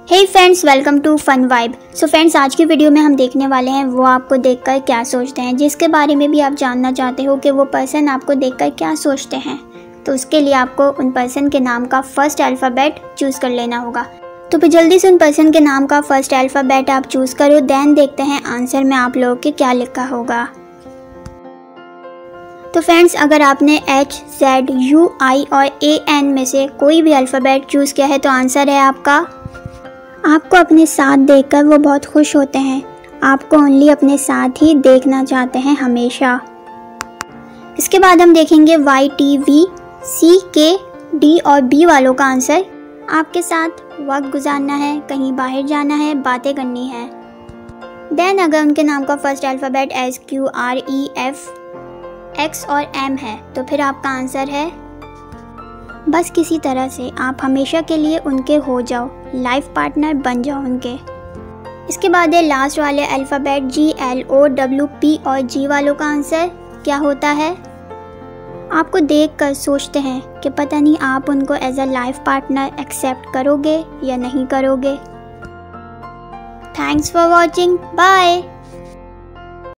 Hey friends, welcome to fun vibe. So friends, आज की video में हम देखने वाले हैं वो आपको देखकर क्या सोचते हैं, जिसके बारे में भी आप जानना चाहते हो कि वो पर्सन आपको देखकर क्या सोचते हैं। तो उसके लिए आपको उन पर्सन के नाम का फर्स्ट अल्फ़ाबेट चूज़ कर लेना होगा। तो फिर जल्दी से उन पर्सन के नाम का फर्स्ट अल्फ़ाबेट आप चूज़ करो, देन देखते हैं आंसर में आप लोगों के क्या लिखा होगा। तो फ्रेंड्स, अगर आपने H, Z, U, I और AN में से कोई भी अल्फ़ाबेट चूज़ किया है तो आंसर है आपका। आपको अपने साथ देखकर वो बहुत खुश होते हैं, आपको ओनली अपने साथ ही देखना चाहते हैं हमेशा। इसके बाद हम देखेंगे Y, T, V, C, K, D और B वालों का आंसर। आपके साथ वक्त गुजारना है, कहीं बाहर जाना है, बातें करनी है। देन अगर उनके नाम का first alphabet S, Q, R, E, F, X और M है तो फिर आपका आंसर है बस किसी तरह से आप हमेशा के लिए उनके हो जाओ, लाइफ पार्टनर बन जाओ उनके। इसके बाद है लास्ट वाले alphabet G, L, O, W, P और G वालों का आंसर क्या होता है। आपको देखकर सोचते हैं कि पता नहीं आप उनको as a life partner accept करोगे या नहीं करोगे। Thanks for watching, bye.